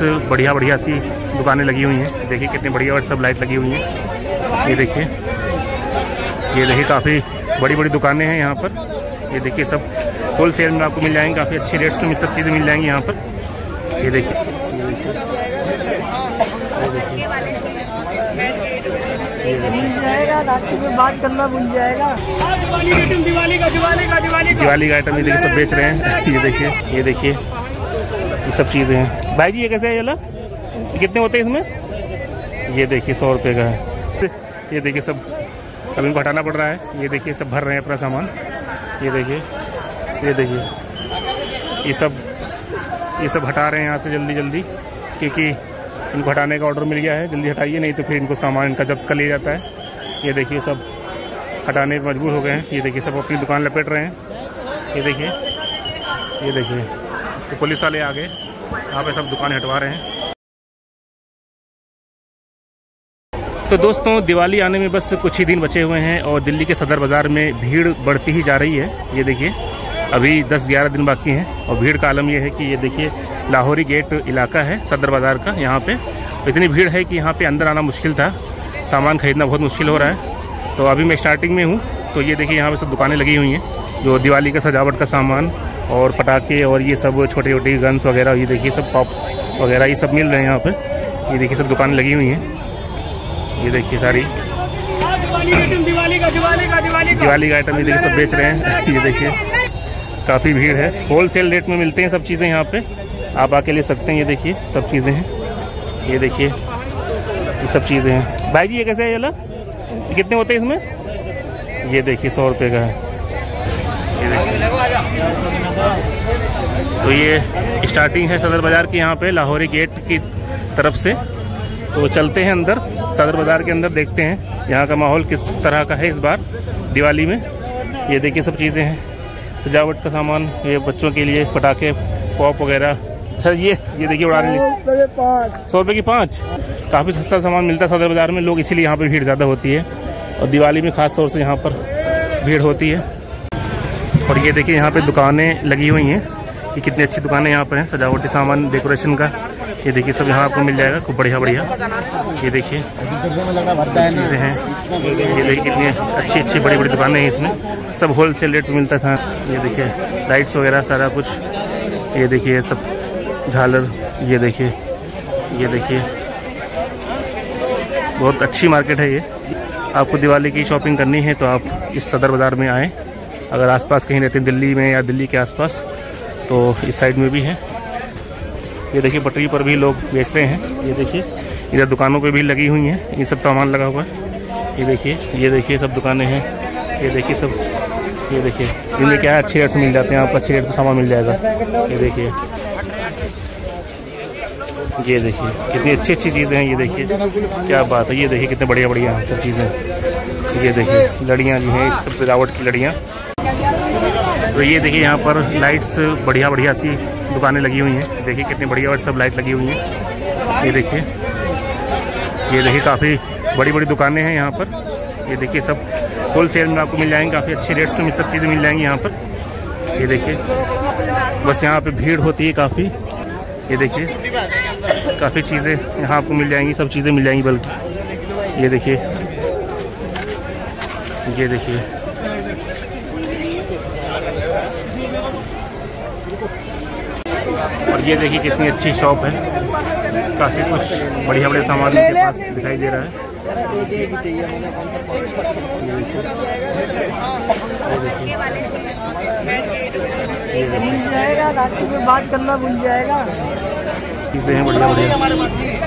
Lights बढ़िया बढ़िया सी दुकानें लगी हुई हैं। देखिए कितनी बढ़िया सब लाइट लगी हुई हैं। ये देखिए काफ़ी बड़ी बड़ी दुकानें हैं यहाँ पर। ये देखिए सब होल सेल में आपको मिल जाएंगे, काफ़ी अच्छी रेट्स में सब चीज़ें मिल जाएंगी यहाँ पर। ये देखिए बात करना भूल जाएगा। दिवाली का आइटम ये देखिए सब बेच रहे हैं। ये देखिए ये सब चीज़ें हैं। भाई जी ये कैसे है ये कितने होते हैं इसमें? ये देखिए 100 रुपये का है। ये देखिए सब अब इनको हटाना पड़ रहा है। ये देखिए सब भर रहे हैं अपना सामान। ये देखिए ये सब हटा रहे हैं यहाँ से जल्दी जल्दी, क्योंकि इनको हटाने का ऑर्डर मिल गया है। जल्दी हटाइए, नहीं तो फिर इनको सामान इनका जब्त कर लिया जाता है। ये देखिए सब हटाने पर मजबूर हो गए हैं। ये देखिए सब अपनी दुकान लपेट रहे हैं। ये देखिए तो पुलिस वाले आ गए, यहाँ पे सब दुकानें हटवा रहे हैं। तो दोस्तों दिवाली आने में बस कुछ ही दिन बचे हुए हैं और दिल्ली के सदर बाज़ार में भीड़ बढ़ती ही जा रही है। ये देखिए अभी 10-11 दिन बाकी हैं और भीड़ का आलम ये है कि ये देखिए लाहौरी गेट इलाका है सदर बाज़ार का। यहाँ पे इतनी भीड़ है कि यहाँ पे अंदर आना मुश्किल था, सामान खरीदना बहुत मुश्किल हो रहा है। तो अभी मैं स्टार्टिंग में हूँ। तो ये देखिए यहाँ पे सब दुकानें लगी हुई हैं जो दिवाली का सजावट का सामान और पटाखे और ये सब छोटी छोटी गन्स वगैरह, ये देखिए सब पॉप वगैरह ये सब मिल रहे हैं यहाँ पे। ये देखिए सब दुकानें लगी हुई हैं। ये देखिए सारी दिवाली का आइटम ये देखिए सब बेच रहे हैं। ये देखिए काफ़ी भीड़ है, होल सेल रेट में मिलते हैं सब चीज़ें यहाँ पे, आप आके ले सकते हैं। ये देखिए सब चीज़ें हैं। ये देखिए ये सब चीज़ें हैं। भाई जी ये कैसे है ये कितने होते हैं इसमें? ये देखिए 100 रुपये का है। ये देखिए तो ये स्टार्टिंग है सदर बाज़ार की, यहाँ पे लाहौरी गेट की तरफ से। तो चलते हैं अंदर सदर बाज़ार के अंदर, देखते हैं यहाँ का माहौल किस तरह का है इस बार दिवाली में। ये देखिए सब चीज़ें हैं, सजावट का सामान, ये बच्चों के लिए पटाखे पॉप वगैरह। सर ये देखिए उड़ाने 100 रुपये की 5, काफ़ी सस्ता सामान मिलता है सदर बाज़ार में। लोग इसीलिए यहाँ पर भीड़ ज़्यादा होती है और दिवाली में ख़ास तौर से यहाँ पर भीड़ होती है। और ये देखिए यहाँ पे दुकानें लगी हुई हैं, ये कितनी अच्छी दुकानें यहाँ पर हैं सजावटी सामान डेकोरेशन का। ये देखिए सब यहाँ आपको मिल जाएगा खूब बढ़िया बढ़िया। ये देखिए चीज़ें हैं, ये देखिए कितनी अच्छी अच्छी बड़ी बड़ी दुकानें हैं इसमें, सब होल सेल रेट में मिलता था। ये देखिए लाइट्स वगैरह सारा कुछ। ये देखिए सब झालर। ये देखिए बहुत अच्छी मार्केट है ये। आपको दिवाली की शॉपिंग करनी है तो आप इस सदर बाज़ार में आएँ। अगर आसपास कहीं रहते हैं दिल्ली में या दिल्ली के आसपास तो इस साइड में भी है। ये देखिए पटरी पर भी लोग बेच रहे हैं। ये देखिए इधर दुकानों पे भी लगी हुई हैं, ये सब सामान लगा हुआ है। ये देखिए सब दुकानें हैं। ये देखिए सब, ये देखिए इनमें क्या है अच्छे रेट से मिल जाते हैं, आपको अच्छे रेट में सामान मिल जाएगा। ये देखिए कितनी अच्छी अच्छी चीज़ें हैं। ये देखिए क्या बात है। ये देखिए कितने बढ़िया बढ़िया सब चीज़ें। ये देखिए लड़ियाँ भी हैं, सब सजावट की लड़ियाँ। तो ये देखिए यहाँ पर लाइट्स बढ़िया बढ़िया सी दुकानें लगी हुई हैं। देखिए कितनी बढ़िया सब लाइट लगी हुई हैं। ये देखिए काफ़ी बड़ी बड़ी दुकानें हैं यहाँ पर। ये देखिए सब होल सेल में आपको मिल जाएंगे, काफ़ी अच्छे रेट्स में सब चीज़ें मिल जाएंगी यहाँ पर। ये देखिए बस यहाँ पे भीड़ होती है काफ़ी। ये देखिए काफ़ी चीज़ें यहाँ आपको मिल जाएंगी, सब चीज़ें मिल जाएंगी बल्कि। ये देखिए और ये देखिए कितनी अच्छी शॉप है, काफ़ी कुछ बढ़िया बढ़िया सामान के पास दिखाई दे रहा है। बात करना भूल जाएगा। चीज़ें हैं बढ़िया बढ़िया।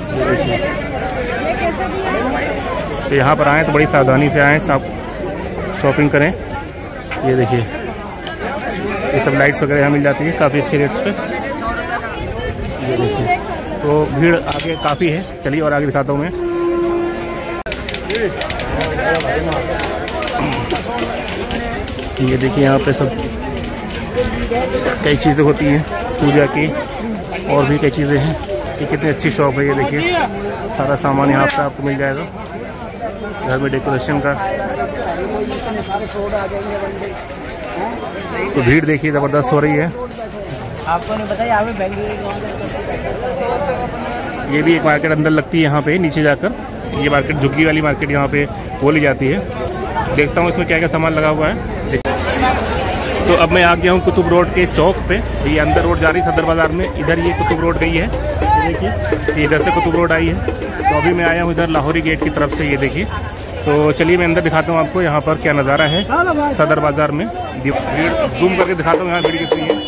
तो यहाँ पर आएँ तो बड़ी सावधानी से आएँ, सब शॉपिंग करें। ये देखिए ये सब लाइट्स वगैरह यहाँ मिल जाती है काफ़ी अच्छे रेट्स पे। ये देखिए तो भीड़ आगे काफ़ी है। चलिए और आगे दिखाता हूँ मैं। ये देखिए यहाँ पे सब कई चीज़ें होती हैं पूजा की, और भी कई चीज़ें हैं। ये कितनी अच्छी शॉप है। ये देखिए सारा सामान यहाँ पे आपको मिल जाएगा, घर में डेकोरेशन का। तो भीड़ देखिए ज़बरदस्त हो रही है। आपको नहीं पता यहाँ पे ये भी एक मार्केट अंदर लगती है यहाँ पे नीचे जाकर। ये मार्केट झुग्गी वाली मार्केट यहाँ पे बोली जाती है। देखता हूँ इसमें क्या क्या सामान लगा हुआ है। तो अब मैं आ गया हूँ कुतुब रोड के चौक पे। ये अंदर रोड जा रही है सदर बाज़ार में, इधर ये कुतुब रोड गई है, ये देखिए इधर से कुतुब रोड आई है। तो अभी मैं आया हूँ इधर लाहौरी गेट की तरफ से, ये देखिए। तो चलिए मैं अंदर दिखाता हूँ आपको यहाँ पर क्या नज़ारा है सदर बाज़ार में। जूम करके दिखाता हूँ यहाँ भीड़ कितनी है।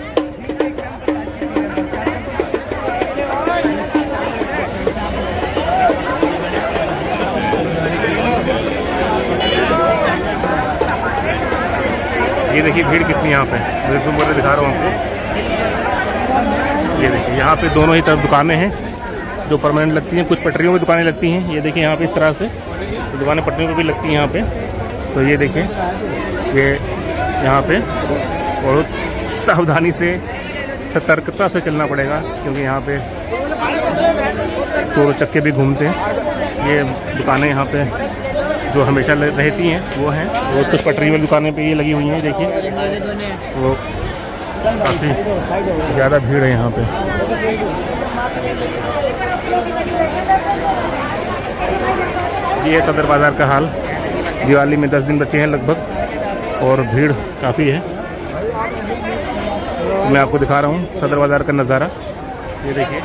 ये देखिए भीड़ कितनी यहाँ पे, मैं जूम करके दिखा रहा हूँ आपको। ये देखिए यहाँ पे दोनों ही तरफ दुकानें हैं जो परमानेंट लगती हैं, कुछ पटरियों में दुकानें लगती हैं। ये देखिए यहाँ पे इस तरह से तो दुकानें पटरियों पे भी लगती हैं यहाँ पे। तो ये देखिए ये यहाँ पे बहुत सावधानी से सतर्कता से चलना पड़ेगा, क्योंकि यहाँ पे चोर चक्के भी घूमते हैं। ये दुकानें यहाँ पे जो हमेशा रहती हैं वो हैं, और कुछ पटरी वाली दुकानें पे ये लगी हुई हैं। देखिए वो काफ़ी ज़्यादा भीड़ है यहाँ पे। ये सदर बाज़ार का हाल। दिवाली में 10 दिन बचे हैं लगभग और भीड़ काफ़ी है। मैं आपको दिखा रहा हूँ सदर बाज़ार का नज़ारा। ये देखिए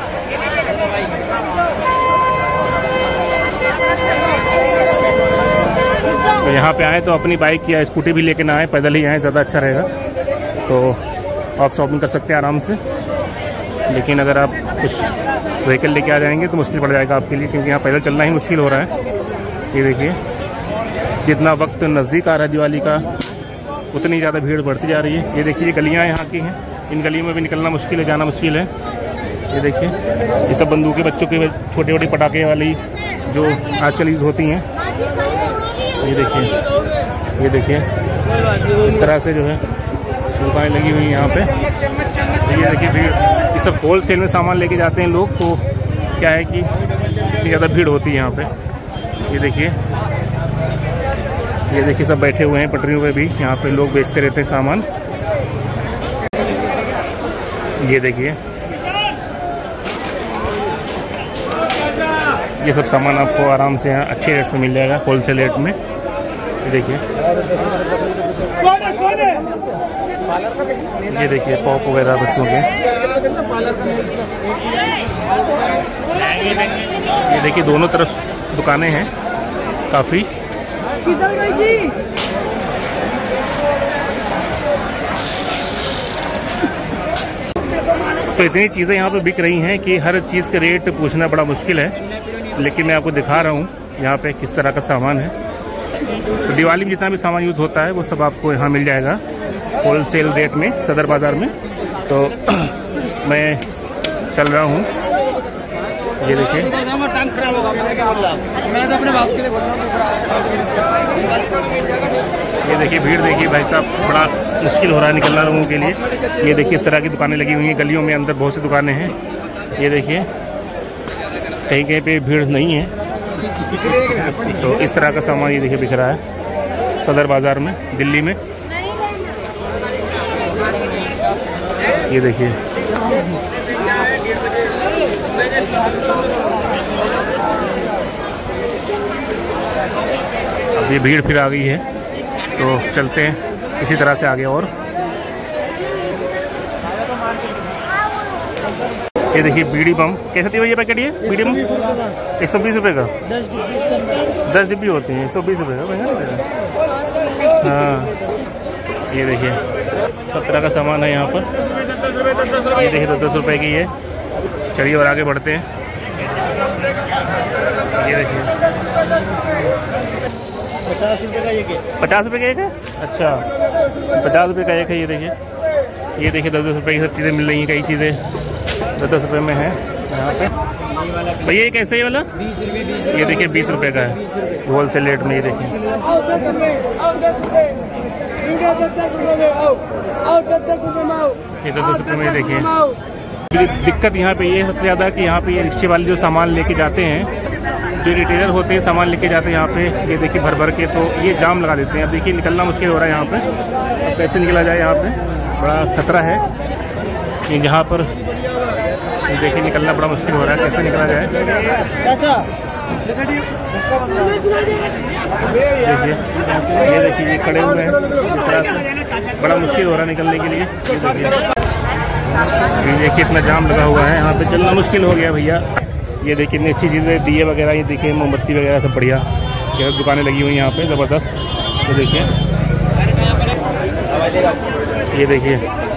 तो यहाँ पे आए तो अपनी बाइक या स्कूटी भी लेके ना आए, पैदल ही आए, ज़्यादा अच्छा रहेगा। तो आप शॉपिंग कर सकते हैं आराम से। लेकिन अगर आप कुछ व्हीकल लेके आ जाएंगे तो मुश्किल पड़ जाएगा आपके लिए, क्योंकि यहाँ पैदल चलना ही मुश्किल हो रहा है। ये देखिए जितना वक्त नज़दीक आ रहा है दिवाली का, उतनी ज़्यादा भीड़ बढ़ती जा रही है। ये देखिए ये गलियाँ यहाँ की हैं, इन गलियों में भी निकलना मुश्किल है, जाना मुश्किल है। ये देखिए ये सब बंदूकें, बच्चों के छोटे छोटे पटाखे वाली जो आजकल यूज़ होती हैं। ये देखिए इस तरह से जो है दुकानें लगी हुई हैं यहाँ पे। तो ये देखिए भीड़, ये सब होल सेल में सामान लेके जाते हैं लोग, तो क्या है कि ज़्यादा भीड़ होती है यहाँ पे। ये देखिए सब बैठे हुए हैं पटरियों पे भी, यहाँ पे लोग बेचते रहते हैं सामान। ये देखिए ये सब सामान आपको आराम से यहाँ अच्छे रेट में मिल जाएगा, होलसेल रेट में। ये देखिए पॉप वगैरह बच्चों के। ये देखिए दोनों तरफ दुकानें हैं काफ़ी। तो इतनी चीज़ें यहाँ पे बिक रही हैं कि हर चीज़ के रेट पूछना बड़ा मुश्किल है। लेकिन मैं आपको दिखा रहा हूँ यहाँ पे किस तरह का सामान है। तो दिवाली में जितना भी सामान यूज़ होता है वो सब आपको यहाँ मिल जाएगा होलसेल रेट में सदर बाज़ार में। तो मैं चल रहा हूँ, ये देखिए भीड़ देखिए भाई साहब, बड़ा मुश्किल हो रहा है निकलना लोगों के लिए। ये देखिए इस तरह की दुकानें लगी हुई हैं गलियों में, अंदर बहुत सी दुकानें हैं। ये देखिए कहीं कहीं पे भीड़ नहीं है। तो इस तरह का सामान ये देखिए बिक रहा है सदर बाज़ार में दिल्ली में। ये देखिए अब ये भीड़ फिर आ गई है, तो चलते हैं इसी तरह से आगे। और ये देखिए बीड़ी बम कैसे थी भैया पैकेट? ये बीड़ी बम 120 रुपये का 10 डिब्बी होती हैं, 120 रुपये का महंगा नहीं था। हाँ ये देखिए सब तरह का सामान है यहाँ पर। ये देखिए 10 रुपये की है। चलिए और आगे बढ़ते हैं। ये देखिए 50 रुपये का एक है। 50 रुपये का एक है? अच्छा 50 रुपये का एक है। ये देखिए 10 रुपये की सब चीज़ें मिल रही हैं, कई चीज़ें 10 रुपये में है यहाँ पे। भैया ये कैसे है वाला? 20 रुपये। ये देखिए 20 रुपये का है होलसेल रेट में। ये देखिए ये 10 रुपये में। देखिए दिक्कत यहाँ पे ये है सबसे ज़्यादा कि यहाँ पे ये रिक्शे वाले जो सामान लेके जाते हैं, जो रिटेलर होते हैं सामान लेके जाते हैं यहाँ पे, ये देखिए भर भर के, तो ये जाम लगा देते हैं। अब देखिए निकलना मुश्किल हो रहा है यहाँ पे। अब कैसे निकला जाए? यहाँ पे बड़ा खतरा है कि जहाँ पर देखिए निकलना बड़ा मुश्किल हो रहा है, कैसे निकला जाए। देखिए ये देखिए ये खड़े हुए हैं, इस तरह से बड़ा मुश्किल हो रहा है निकलने के लिए। ये देखिए इतना जाम लगा हुआ है, यहाँ पे चलना मुश्किल हो गया भैया। ये देखिए इतनी अच्छी चीज़ें, दिए वगैरह, ये देखिए मोमबत्ती वगैरह सब बढ़िया, ये दुकानें लगी हुई हैं यहाँ पे ज़बरदस्त। ये देखिए, ये देखिए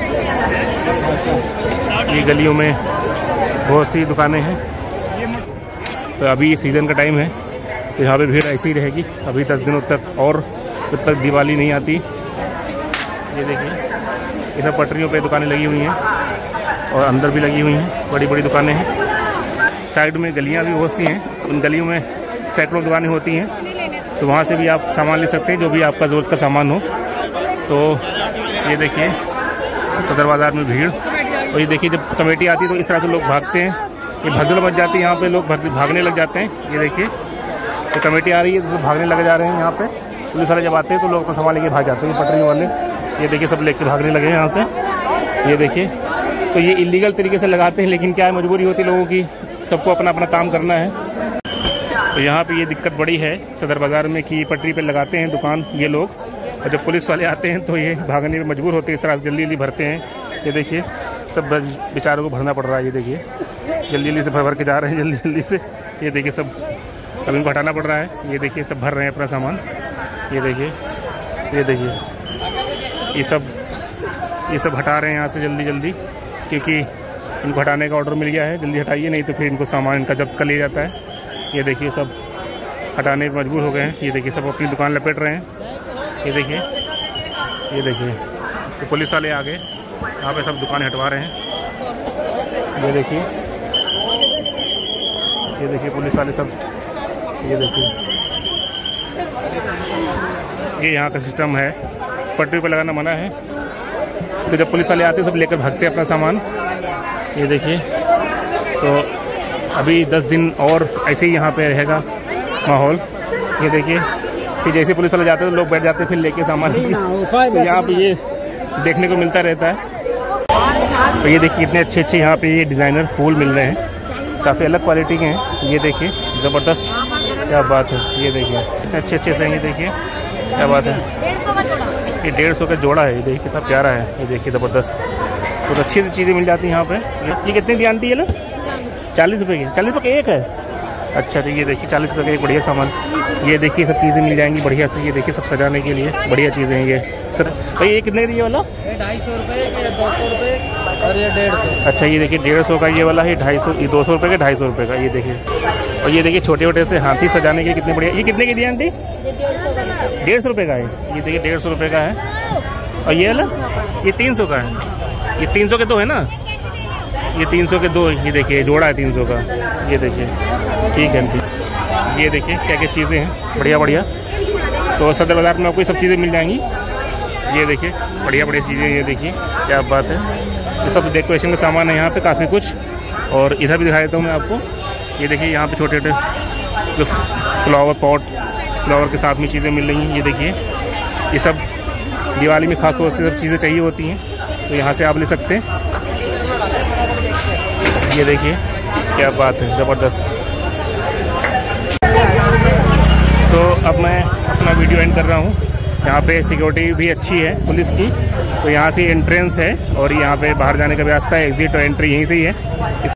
ये गलियों में बहुत सी दुकानें हैं। तो अभी सीज़न का टाइम है तो यहाँ पे भीड़ ऐसी ही रहेगी अभी 10 दिनों तक, और जब तक दिवाली नहीं आती। ये देखिए ये सब पटरियों पे दुकानें लगी हुई हैं और अंदर भी लगी हुई हैं, बड़ी बड़ी दुकानें हैं। साइड में गलियाँ भी बहुत सी हैं, उन गलियों में सैकड़ों दुकानें होती हैं, तो वहाँ से भी आप सामान ले सकते हैं जो भी आपका ज़रूरत का सामान हो। तो ये देखिए सदर बाज़ार में भीड़, और ये देखिए जब कमेटी आती है तो इस तरह से लोग भागते हैं, ये भगदड़ मच जाती है यहाँ पे, लोग भागने लग जाते हैं। ये देखिए तो कमेटी आ रही है तो भागने लग जा रहे हैं यहाँ पे, पुलिस वाले जब आते हैं तो लोग अपना सामान लेके भाग जाते हैं पटरी वाले। ये देखिए सब लेके भागने लगे हैं यहाँ से। ये देखिए तो ये इलीगल तरीके से लगाते हैं, लेकिन क्या है मजबूरी होती है लोगों की, सबको अपना अपना काम करना है। तो यहाँ पे ये दिक्कत बड़ी है सदर बाज़ार में कि पटरी पे लगाते हैं दुकान ये लोग, और जब पुलिस वाले आते हैं तो ये भागने में मजबूर होते हैं, इस तरह से जल्दी जल्दी भरते हैं। ये देखिए सब बेचारों को भरना पड़ रहा है। ये देखिए जल्दी जल्दी से भर के जा रहे हैं, जल्दी जल्दी से। ये देखिए सब अब इनको हटाना पड़ रहा है। ये देखिए सब भर रहे हैं अपना सामान। ये देखिए ये सब हटा रहे हैं यहाँ से जल्दी जल्दी, क्योंकि इनको हटाने का ऑर्डर मिल गया है, जल्दी हटाइए नहीं तो फिर इनको सामान इनका जब्त कर लिया जाता है। ये देखिए सब हटाने पर मजबूर हो गए हैं। ये देखिए सब अपनी दुकान लपेट रहे हैं। ये देखिए तो पुलिस वाले आ गए, यहाँ पे सब दुकानें हटवा रहे हैं। ये देखिए पुलिस वाले सब, ये देखिए ये यहाँ का सिस्टम है, पटरी पर लगाना मना है, तो जब पुलिस वाले आते सब लेकर भागते हैं अपना सामान। ये देखिए तो अभी 10 दिन और ऐसे ही यहाँ पे रहेगा माहौल। ये देखिए फिर जैसे पुलिस वाले जाते हैं तो लोग बैठ जाते हैं फिर लेके सामान, तो यहाँ पे ये देखने को मिलता रहता है। तो ये देखिए इतने अच्छे अच्छे यहाँ पे ये डिज़ाइनर फूल मिल रहे हैं, काफ़ी अलग क्वालिटी के हैं। ये देखिए ज़बरदस्त, क्या बात है। ये देखिए इतने अच्छे अच्छे से, ये देखिए क्या बात है। ये 150 का जोड़ा है, ये देखिए कितना प्यारा है। ये देखिए ज़बरदस्त, तो अच्छी सी चीज़ें मिल जाती हैं यहाँ पे। ये कितनी दी आंटी है ना? 40 रुपये की, 40 रुपये का एक है। अच्छा तो ये देखिए 40 रुपये का एक बढ़िया सामान। ये देखिए सब चीज़ें मिल जाएंगी बढ़िया से। ये देखिए सब सजाने के लिए बढ़िया चीज़ें हैं ये सर। भाई ये कितने दिए वाला? 250 रुपये, 200 रुपये और ये 150। अच्छा ये देखिए 150 का ये वाला है, 250, ये 200 रुपये का, 250 रुपये का। ये देखिए, और ये देखिए छोटे छोटे से हाथी सजाने के कितने बढ़िया। ये कितने की दिए आंटी? 150 रुपये का है। ये देखिए 150 रुपये का है। और ये वाला ये 300 का है। ये 300 के दो है ना, ये 300 के दो। ये देखिए जोड़ा है 300 का। ये देखिए ठीक है आंटी। ये देखिए क्या क्या चीज़ें हैं बढ़िया बढ़िया। तो सदर बाज़ार में आपको ये सब चीज़ें मिल जाएंगी। ये देखिए बढ़िया बढ़िया चीज़ें, ये देखिए क्या बात है। ये सब डेकोरेशन का सामान है यहाँ पे काफ़ी कुछ। और इधर भी दिखा देता हूँ मैं आपको। ये देखिए यहाँ पे छोटे छोटे जो फ्लावर पॉट, फ्लावर के साथ में चीज़ें मिल रही हैं। ये देखिए ये सब दिवाली में खास तौर से सब चीज़ें चाहिए होती हैं, तो यहाँ से आप ले सकते हैं। ये देखिए क्या बात है, ज़बरदस्त। तो अब मैं अपना वीडियो एंड कर रहा हूँ। यहाँ पे सिक्योरिटी भी अच्छी है पुलिस की, तो यहाँ से एंट्रेंस है और यहाँ पे बाहर जाने का भी रास्ता है, एग्जिट और एंट्री यहीं से ही है।